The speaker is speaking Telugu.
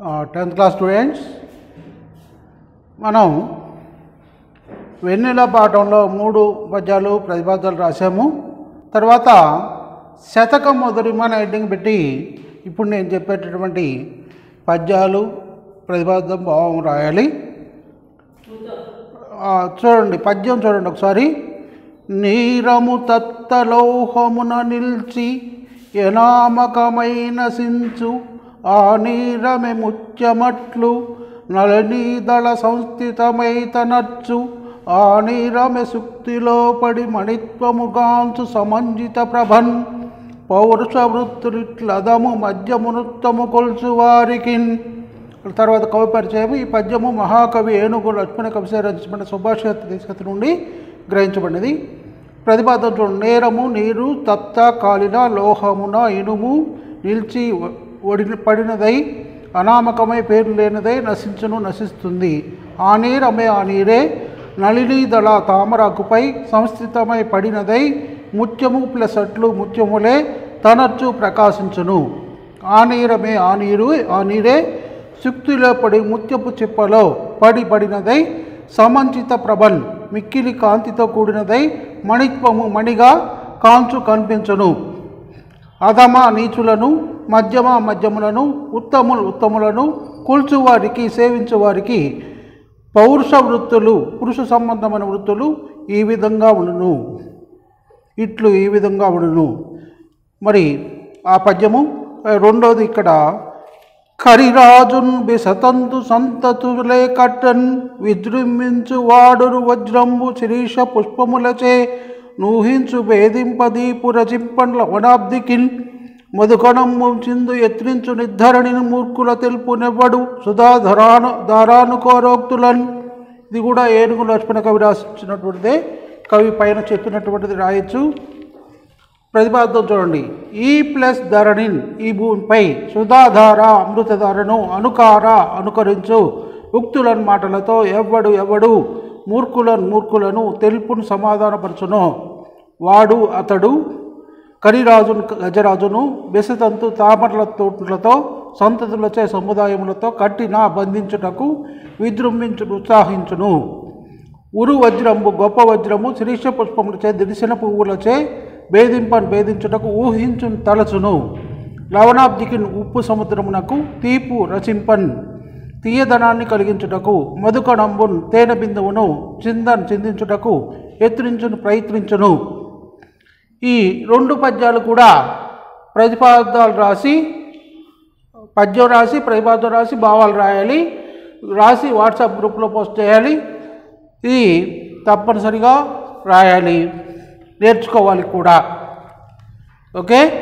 10th class స్టూడెంట్స్, మనం వెన్నెల పాఠంలో 3 పద్యాలు ప్రతిపాదనలు రాసాము. తర్వాత శతకం మొదటి హెడ్డింగ్ పెట్టి ఇప్పుడు నేను చెప్పేటటువంటి పద్యాలు ప్రతిపాదన భావం రాయాలి. చూడండి, పద్యం చూడండి ఒకసారి. నీరము తత్తలోహమున నిల్చి ఎనామకమైన సించు ఆ నీరమె ముత్యమట్లు నళనీదళ సంస్థితమైతనచ్చు ఆ నీరమె సుక్తిలో పడి మణిత్వముగాంచు సమంజిత ప్రభన్ పౌరుష వృత్తులిట్లదము మధ్యమునుత్తము కొల్చు వారికి. తర్వాత కవి పరిచయం. ఈ పద్యము మహాకవి ఏనుగు లక్ష్మణ కవిసేన రచించిన సుభాషిత నుండి గ్రహించబడినది. ప్రతిపాదన చూడండి. నేరము నీరు తత్త కాలిన లోహమున ఇనుము నిలిచి పడినదై అనామకమై పేరు లేనిదై నశించును నశిస్తుంది. ఆ నీరమే ఆ నీరే నళినీదళ తామరాకుపై సంస్థితమై పడినదై ముత్యము ప్లస్ అట్లు ముత్యములే తనచ్చు ప్రకాశించును. ఆ నీరమే ఆ నీరే శుక్తిలో పడి ముత్యపు చిప్పలో పడినదై సమంచిత ప్రభన్ మిక్కిలి కాంతితో కూడినదై మణిత్వము మణిగా కాంచు కనిపించును. అధమ నీచులను మధ్యములను ఉత్తములను కొల్చువారికి సేవించువారికి పౌరుష వృత్తులు పురుష సంబంధమైన వృత్తులు ఈ విధంగా ఉండును. ఈ విధంగా ఉండును. మరి ఆ పద్యము రెండోది ఇక్కడ. కరిరాజున్ బిసతంతు సంతతులే కట్టన్ విజృంభించు వాడురు వజ్రంబు శిరీష పుష్పములచే నూహించు వేధింపదీపు రచింపండ్ల వనాబ్దికిన్ మధుకణము చిందు ఎత్రించు నిర్ధరణిని మూర్ఖుల తెలుపునెవ్వడు సుధాధారానుకోరోక్తులన్. ఇది కూడా ఏనుగు లక్ష్మణ కవి రాసినటువంటిదే. కవి పైన చెప్పినటువంటిది రాయొచ్చు. ప్రతిపాదన చూడండి. ఈ ప్లస్ ధరణిన్ ఈ భూమిపై సుధాధార అమృతధారను అనుకరించు ఉక్తులను మాటలతో ఎవడు మూర్ఖులను తెలుపును సమాధానపరచును. వాడు అతడు కరిరాజును గజరాజును బెసతంతు తామరల తోటలతో సంతతులచే సముదాయములతో కట్టిన బంధించుటకు విజృంభించును ఉత్సాహించును. ఉరు వజ్రంబు గొప్ప వజ్రము శిరీష పుష్పములచే దిడిసిన పువ్వులచే భేదించుటకు ఊహించును తలచును. లవణాబ్దికి ఉప్పు సముద్రమునకు తీపు రచింపన్ తీయదనాన్ని కలిగించుటకు మధుకణంబున్ తేనె బిందువును చిందించుటకు ప్రయత్నించును. ఈ 2 పద్యాలు కూడా ప్రతిపాదనలు రాసి పద్యం రాసి ప్రతిపాదన రాసి భావాలు రాసి వాట్సాప్ గ్రూప్లో పోస్ట్ చేయాలి. ఇది తప్పనిసరిగా రాయాలి, నేర్చుకోవాలి కూడా. ఓకే.